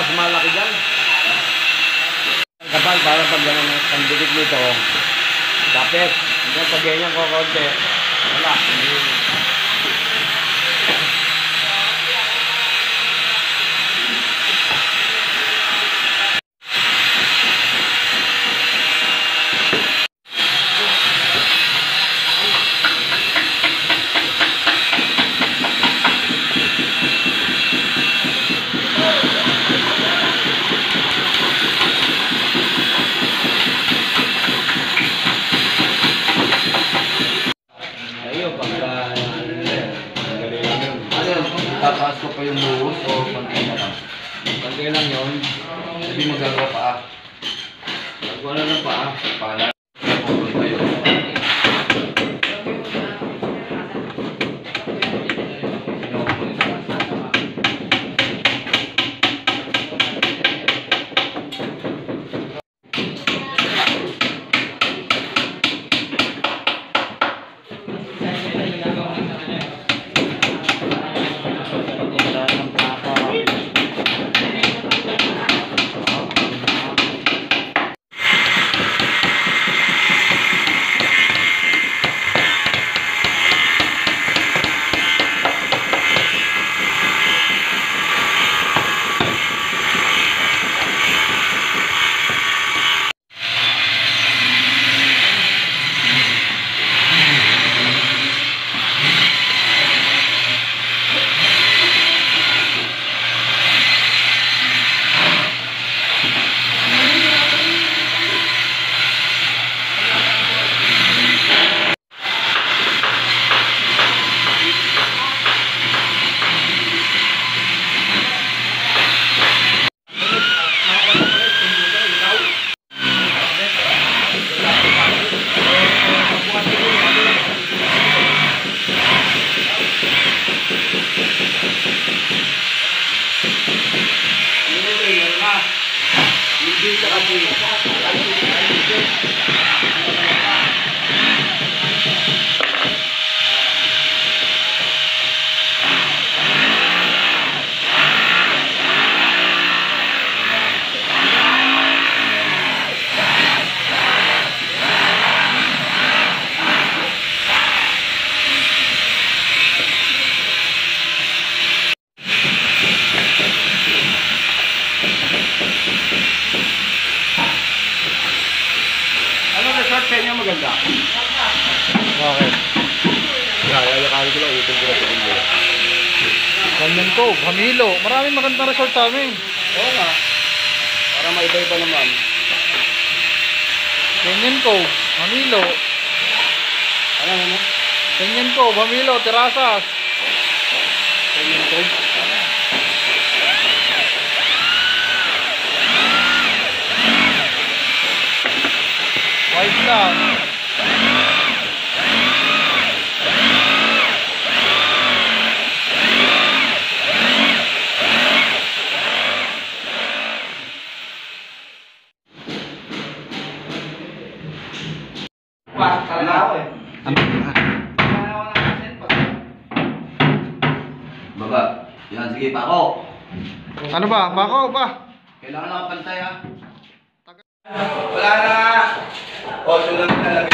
mas malaki dyan. Kapal para pag gano'n ang dikit nito. Kapit. Hanggang pag ganyan ko konti. Wala. Tataas ko pa yung buhos o pantay na lang? Pantay lang yun. Hindi magagawa pa ah. Nagawa na ng paa. Para pupunta tayo. Sa inyo maganda. Okay. Yayakarin ko lang, utong ko na ito. Canyon Cove, Hamilo. Maraming magandang resort sa amin. Oo nga. Para maiba-iba naman. Canyon Cove, Hamilo. Ano mo? Canyon Cove, Hamilo, Terasas. Canyon Cove. White lang. Talaga ako eh. Baba. Yan, sige, pako. Ano ba? Bako ba? Kailangan nakapantay ah. Wala na. O, sunod na lang.